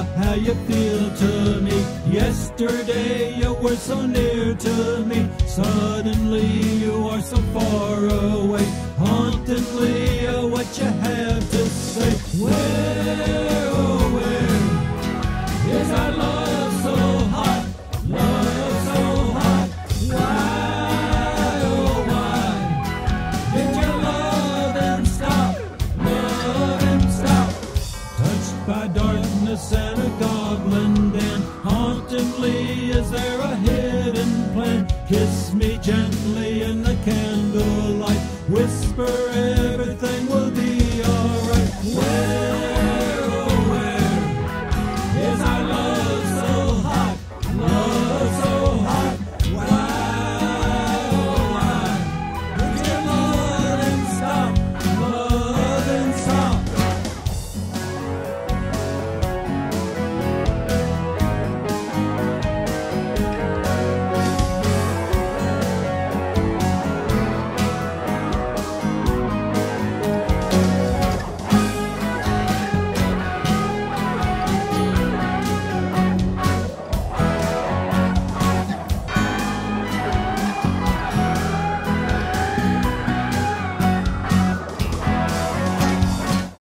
how you feel to me. Yesterday you were so near to me. Suddenly you are so far away. Hauntingly, what you have to say. Where, oh where is our love so hot? Love so hot. Why, oh why did you love and stop? Love and stop. Touched by darkness and a goblin den. Hauntingly, is there a hidden plan? Kiss me gently in the candlelight. Whisper every